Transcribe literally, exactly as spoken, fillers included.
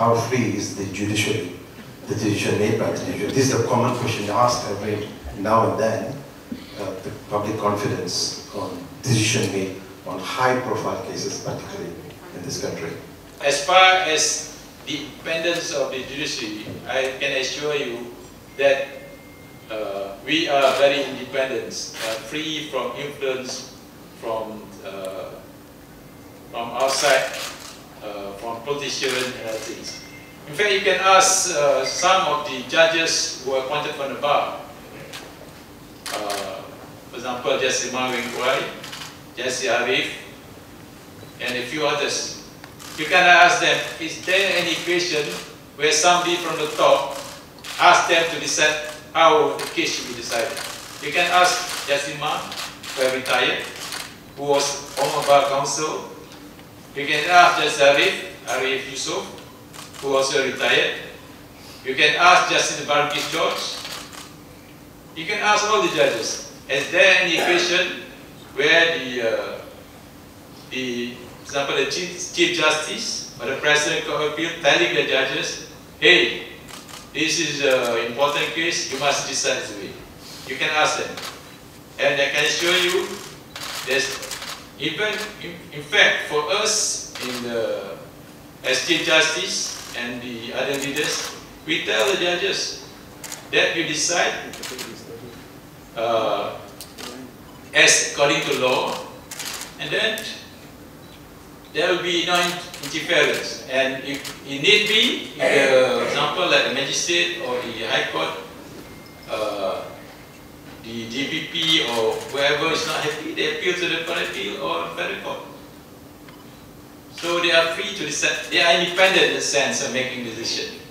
how free is the judiciary, the decision made by the judiciary? This is a common question asked every now and then, uh, the public confidence on decision made on high-profile cases, particularly in this country. As far as the independence of the judiciary, I can assure you that uh, we are very independent, uh, free from influence from uh, from outside, uh, from politicians and other things. In fact, you can ask uh, some of the judges who are appointed from the bar. Uh, for example, Justice Md Raus, Justice Sharif, and a few others. You can ask them, is there any question where somebody from the top asks them to decide how the case should be decided? You can ask Justice Md, who have retired, who was former bar counsel. You can ask Justice Sharif, Arif Yusuf, who also retired. You can ask Justice Barkis George. You can ask all the judges, is there any question where the, uh, the for example, the Chief, Chief Justice or the President of Appeal telling the judges, hey, this is an important case, you must decide this way. You can ask them. And I can assure you, there's even, in, in fact, for us, in the, as Chief Justice and the other leaders, we tell the judges that you decide uh, as according to law, and then there will be no interference. And if it need be, if, uh, for example, like the Magistrate or the High Court, uh, the G P P or whoever is not happy, they appeal to the Court of Appeal or Federal Court. So they are free to decide. They are independent in the sense of making decisions.